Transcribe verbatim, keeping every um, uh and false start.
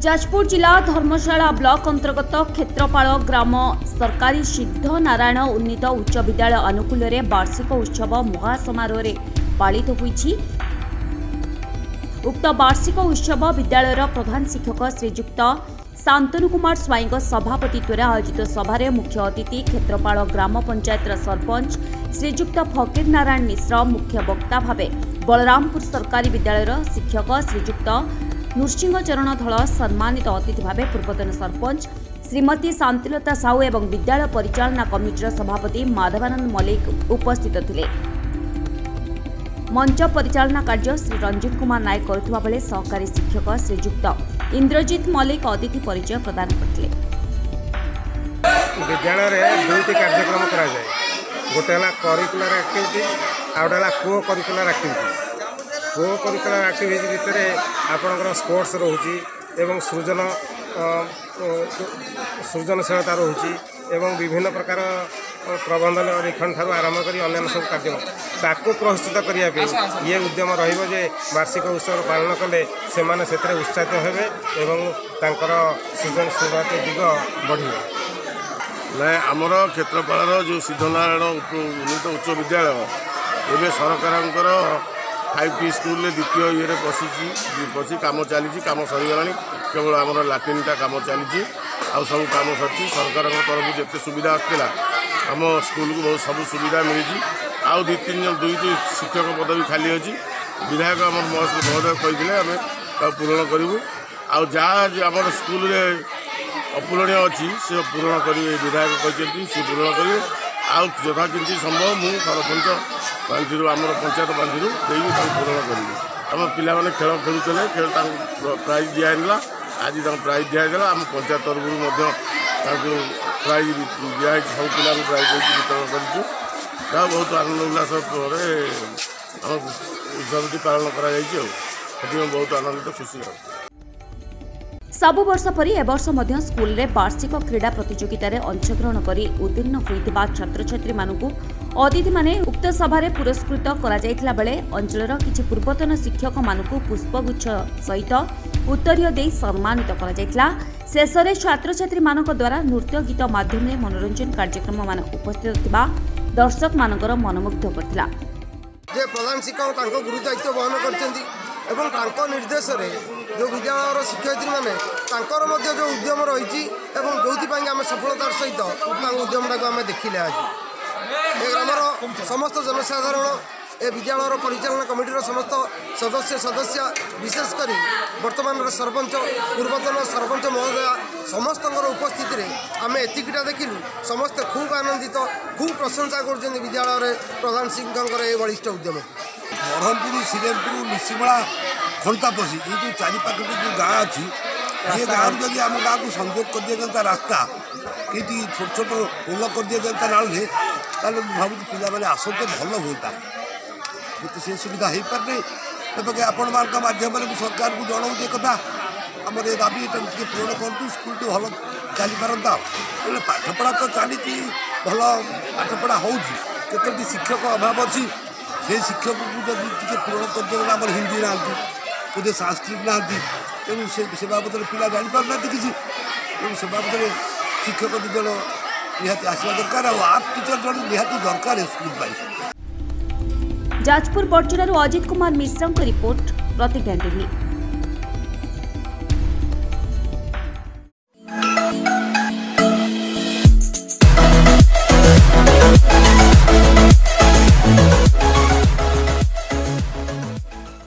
जाजपुर जिला धर्मशाला ब्लॉक अंतर्गत क्षेत्रपाल ग्राम सरकारी सिद्ध नारायण उन्नीत उच्च विद्यालय अनुकूल वार्षिक उत्सव महासमारोह पालित होईछि। उक्त वार्षिक उत्सव विद्यालयर प्रधान शिक्षक श्रीजुक्त शांतनु कुमार स्वाई सभापतित्व आयोजित सभारे मुख्य अतिथि क्षेत्रपाल ग्राम पंचायतर सरपंच श्रीजुक्त फकीर नारायण मिश्र मुख्य वक्ता भावे बलरामपुर सरकारी विद्यालयर शिक्षक श्रीजुक्त नृसिंह चरण धल सम्मानित अतिथि भावे पूर्वतन सरपंच श्रीमती शांतिलता साहू एवं विद्यालय परिचालना कमिटीर सभापति माधवानंद मल्लिक उपस्थित थिले। मंच परिचालना कार्य श्री रंजन कुमार नायक करुवा बेले सहकारी शिक्षक श्रीजुक्त इंद्रजीत मल्लिक अतिथि परिचय प्रदान करथिले। विद्यालय रे दुईटी कार्यक्रम करा जाय, गोटे हला करिकुलर एक्टिविटी आ गोटे हला co curricular activity. Co curricular activity भितर आपणकर स्पोर्ट्स रोची एवं सृजन सृजनशीलता रोची एवं विभिन्न प्रकार प्रबंध लिखन ठार आरंभ कर अन्य सब कार्य ताकू प्रस्तुत करने ये उद्यम रे वार्षिक उत्सव पालन कले से उत्साहित हेबे एवं तांकर सृजनशीलता दिग बढ़ ना आमर क्षेत्रपाल जो सिद्धनारायण उन्नीत उच्च विद्यालय एवं सरकार फाइव टी स्कूल द्वितीय ये बसी बसी कम चली कम सरीगला केवल आम लाट्रिनटा कम चली आउ सब कम सरी सरकार तरफ जिते सुविधा आसाला आम स्कूल को बहुत सब सुविधा मिली आउ दु तीन दुईटी शिक्षक पद भी खाली अच्छी विधायक आम महोदय कही आम पूरण करूँ आउ जहाँ आम स्कूल अपूरणीय अच्छी से पूरण करेंगे विधायक कहते सी पूरण करेंगे आउ यथा किंचित संभव मु सरपंच पांचि आम पंचायत पांचि पूरण करेंगे आम पिला खेल खेलुले खेल प्राइज दिहला आज प्राइज दिहला आम पंचायत तरफ प्राइज दिखाई सब पिला प्राइज वितरण करूँ बहुत आनंद उल्लास उत्सव पालन कर बहुत आनंदित खुशी। सबु वर्ष परी ए वर्ष मध्य स्कूल रे वार्षिक क्रीड़ा प्रतियोगिता रे अंशग्रहण करी उत्तीर्ण होइतिबा छात्र छात्री मानकु अतिथि माने उक्त सभारे पुरस्कृत करा जायतिला बेले अंचलर किछि पूर्वतन शिक्षक मानकु पुष्पगुच्छ सहित उत्तरीय देई सम्मानित करा जायतिला। शेषरे छात्र छात्री मानक द्वारा नृत्य गीत माध्यम रे मनोरंजन कार्यक्रम मान उपस्थित थिबा दर्शक मानकर मनमुग्ध करथिला। जे प्रधान शिक्षक तांको गुरु दायित्व वहन करचंदी एवं तांको निर्देश रे जो विद्यालय शिक्षयित्री मैंने जो उद्यम रही जो आम सफलतार सहित उद्यम टाक आम देखिले आज ए ग्रामर समस्त जनसाधारण ए विद्यालय परिचालना कमिटीर समस्त सदस्य सदस्य विशेषकर वर्तमान सरपंच पूर्वतन सरपंच महोदय समस्त उपस्थित रे आम एतिकटा देखिलु समस्ते खूब आनंदित खूब प्रशंसा कर विद्यालय प्रधान शिक्षक ये बलिष्ठ उद्यम ब्रह्मपुर श्रीरामपुर निशिमला खंता पशी ये जो चारिपाख जो गाँ अच्छी ये गाँव जब आम गाँव को संयोग कर दिया जाता रास्ता कि छोट छोट पोल कर दिया जाता नाले भावी पिला मैंने आसते भल होता तो से सुविधा हो पारे एवं आपण माध्यम सरकार को जनाऊँ ये कथा आम ये दाबी पूरण करूँ स्कूल टी भल चली पारता पाठपढ़ा तो चली भल पाठपढ़ा होती शिक्षक अभाव अच्छी से शिक्षक को जब पूरण कर आम हिंदी ना गोटे सांस्कृतिक ना तेणु से बाबद पिला जापार ना किसी तेणु से बाबद शिक्षक दुज निहाती आसवा दरकार आर्ट टीचर जन निहाती दरकार स्कूल। जाजपुर बड़चुरारू अजित कुमार मिश्र रिपोर्ट प्रतिज्ञा टीवी।